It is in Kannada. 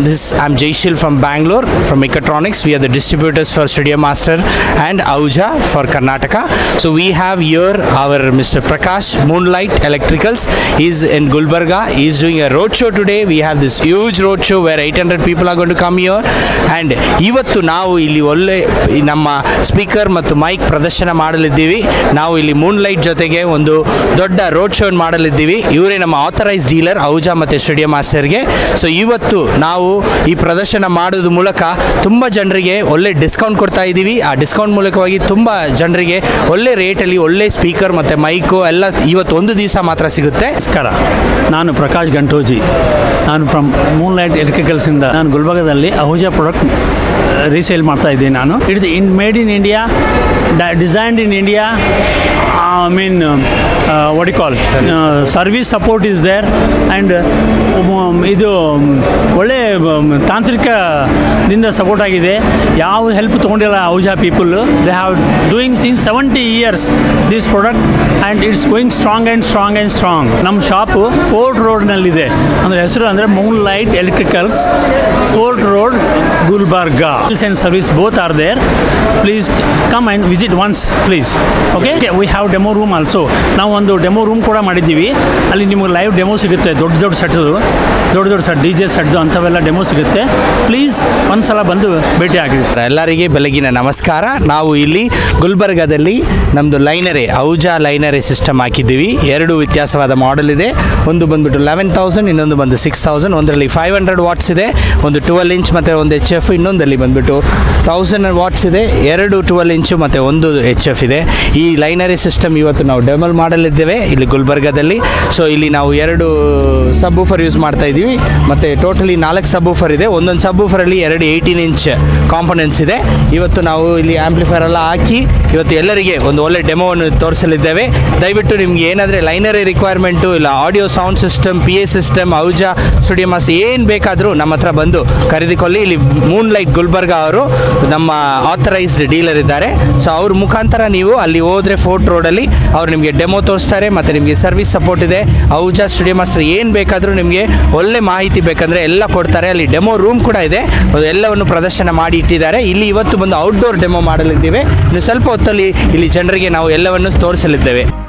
I'm Jaishil from Bangalore, from Mechatronics. We are the distributors for Studio Master and Ahuja for Karnataka. So we have here our Mr. Prakash, Moonlight Electricals. He's in Gulbarga. He's doing a road show today. We have this huge road show where 800 people are going to come here. And ಇವತ್ತು ನಾವು ಇಲ್ಲಿ ಒಳ್ಳೆ ನಮ್ಮ ಸ್ಪೀಕರ್ ಮತ್ತು ಮೈಕ್ ಪ್ರದರ್ಶನ ಮಾಡಲಿದ್ದೀವಿ. ನಾವು ಇಲ್ಲಿ ಮೂನ್ಲೈಟ್ ಜೊತೆಗೆ ಒಂದು ದೊಡ್ಡ ರೋಡ್ ಶೋ ಮಾಡಲಿದ್ದೀವಿ. ಇವರೇ ನಮ್ಮ ಆಥರೈಸ್ ಡೀಲರ್ ಅಹುಜಾ ಮತ್ತು ಸ್ಟುಡಿಯೋ ಮಾಸ್ಟರ್ಗೆ. ಸೊ ಇವತ್ತು ನಾವು ಈ ಪ್ರದರ್ಶನ ಮಾಡೋದ್ರ ಮೂಲಕ ತುಂಬ ಜನರಿಗೆ ಒಳ್ಳೆ ಡಿಸ್ಕೌಂಟ್ ಕೊಡ್ತಾ ಇದ್ದೀವಿ. ಆ ಡಿಸ್ಕೌಂಟ್ ಮೂಲಕವಾಗಿ ತುಂಬ ಜನರಿಗೆ ಒಳ್ಳೆ ರೇಟಲ್ಲಿ ಒಳ್ಳೆ ಸ್ಪೀಕರ್ ಮತ್ತು ಮೈಕು ಎಲ್ಲ ಇವತ್ತು ಒಂದು ದಿವಸ ಮಾತ್ರ ಸಿಗುತ್ತೆ. ನಮಸ್ಕಾರ, ನಾನು ಪ್ರಕಾಶ್ ಗಂಟೋಜಿ. ನಾನು ಫ್ರಮ್ ಮೂನ್ಲೈಟ್ ಎಲೆಕ್ಟ್ರಿಕಲ್ಸಿಂದ ನಾನು ಗುಲ್ಬರ್ಗದಲ್ಲಿ ಅಹುಜಾ ಪ್ರಾಡಕ್ಟ್ ರೀಸೇಲ್ ಮಾಡ್ತಾ ಇದ್ದೀನಿ. ನಾನು it's made in India, designed in India. I mean, what do you call? Service support is there, and ಇದು ಒಳ್ಳೆ ತಾಂತ್ರಿಕದಿಂದ ಸಪೋರ್ಟ್ ಆಗಿದೆ. ಯಾವ ಹೆಲ್ಪ್ ತೊಗೊಂಡಿಲ್ಲ Ahuja people. They have doing since 70 years this product and it's going strong and strong and strong. ನಮ್ಮ ಶಾಪು ಫೋರ್ಟ್ ರೋಡ್ನಲ್ಲಿದೆ. ಅಂದರೆ ಹೆಸರು ಅಂದರೆ moonlight electricals, fort road, Gulbarga. Sales and service both are there. Please come and visit once please. Okay, we have demo room also. ನಾವು ಒಂದು ಡೆಮೋ ರೂಮ್ ಕೂಡ ಮಾಡಿದ್ದೀವಿ. ಅಲ್ಲಿ ನಿಮಗೆ ಲೈವ್ ಡೆಮೋ ಸಿಗುತ್ತೆ. ದೊಡ್ಡ ದೊಡ್ಡ ಸೆಟ್ DJ ಸೆಟ್ದು ಅಂಥವೆಲ್ಲ ಡೆಮೋ ಸಿಗುತ್ತೆ. ಪ್ಲೀಸ್ ಒಂದ್ಸಲ ಬಂದು ಭೇಟಿ ಆಗಿ. ಎಲ್ಲರಿಗೆ ಬೆಳಗಿನ ನಮಸ್ಕಾರ. ನಾವು ಇಲ್ಲಿ ಗುಲ್ಬರ್ಗಾದಲ್ಲಿ ನಮ್ಮದು ಲೈನರೇ ಅಹುಜಾ ಲೈನರೇ ಸಿಸ್ಟಮ್ ಹಾಕಿದ್ದೀವಿ. ಎರಡು ವ್ಯತ್ಯಾಸವಾದ ಮಾಡೆಲ್ ಇದೆ. ಒಂದು ಬಂದುಬಿಟ್ಟು 11,000, ಇನ್ನೊಂದು ಬಂದು 6,000. ಒಂದರಲ್ಲಿ 500 ವಾಟ್ಸ್ ಇದೆ, ಒಂದು 12 ಇಂಚ್ ಮತ್ತು ಒಂದು HF. ಇನ್ನೊಂದಲ್ಲಿ ಬಂದುಬಿಟ್ಟು 1000 ವಾಟ್ಸ್ ಇದೆ, ಎರಡು 12 ಇಂಚು ಮತ್ತು ಒಂದು HF ಇದೆ. ಈ ಲೈನರೇ ಸಿಸ್ಟಮ್ ಇವತ್ತು ನಾವು ಡೆಮೋ ಮಾಡಲಿದ್ದೇವೆ ಇಲ್ಲಿ ಗುಲ್ಬರ್ಗಾದಲ್ಲಿ. ಸೊ ಇಲ್ಲಿ ನಾವು ಎರಡು ಸಬ್ ಊಫರ್ ಯೂಸ್ ಮಾಡ್ತಾ ಇದ್ದೀವಿ ಮತ್ತು ಟೋಟಲಿ 4 ಸಬ್ ಊಫರ್ ಇದೆ. ಒಂದೊಂದು ಸಬ್ ಊಫರಲ್ಲಿ 2 18 ಇಂಚ್ ಕಾಂಪೊನೆಂಟ್ಸ್ ಇದೆ. ಇವತ್ತು ನಾವು ಇಲ್ಲಿ ಆಂಪ್ಲಿಫೈರ್ ಎಲ್ಲ ಹಾಕಿ ಇವತ್ತು ಎಲ್ಲರಿಗೆ ಒಂದು ಒಳ್ಳೆ ಡೆಮೋವನ್ನು ತೋರಿಸಲಿದ್ದೇವೆ. ದಯವಿಟ್ಟು ನಿಮ್ಗೆ ಏನಾದರೆ ಲೈನರೇ ರಿಕ್ವೈರ್ಮೆಂಟು ಇಲ್ಲ audio sound system, PA system, Ahuja studio master ಏನು ಬೇಕಾದರೂ ನಮ್ಮ ಹತ್ರ ಬಂದು ಖರೀದಿಕೊಳ್ಳಿ. ಇಲ್ಲಿ ಮೂನ್ಲೈಟ್ ಗುಲ್ಬರ್ಗಾ ಅವರು ನಮ್ಮ ಆಥರೈಸ್ಡ್ ಡೀಲರ್ ಇದ್ದಾರೆ. ಸೊ ಅವ್ರ ಮುಖಾಂತರ ನೀವು ಅಲ್ಲಿ ಹೋದರೆ ಫೋರ್ಟ್ ರೋಡಲ್ಲಿ ಅವ್ರು ನಿಮಗೆ ಡೆಮೋ ತೋರಿಸ್ತಾರೆ ಮತ್ತು ನಿಮಗೆ ಸರ್ವಿಸ್ ಸಪೋರ್ಟ್ ಇದೆ. ಅಹುಜಾ ಸ್ಟುಡಿಯೋ ಮಾಸ್ಟರ್ ಏನು ಬೇಕಾದರೂ ನಿಮಗೆ ಒಳ್ಳೆ ಮಾಹಿತಿ ಬೇಕಂದರೆ ಎಲ್ಲ ಕೊಡ್ತಾರೆ. ಅಲ್ಲಿ ಡೆಮೋ ರೂಮ್ ಕೂಡ ಇದೆ, ಎಲ್ಲವನ್ನು ಪ್ರದರ್ಶನ ಮಾಡಿ ಇಟ್ಟಿದ್ದಾರೆ. ಇಲ್ಲಿ ಇವತ್ತು ಬಂದು ಔಟ್ಡೋರ್ ಡೆಮೋ ಮಾಡಲಿದ್ದೇವೆ. ಇನ್ನು ಸ್ವಲ್ಪ ಹೊತ್ತಲ್ಲಿ ಇಲ್ಲಿ ಜನರಿಗೆ ನಾವು ಎಲ್ಲವನ್ನು ತೋರಿಸಲಿದ್ದೇವೆ.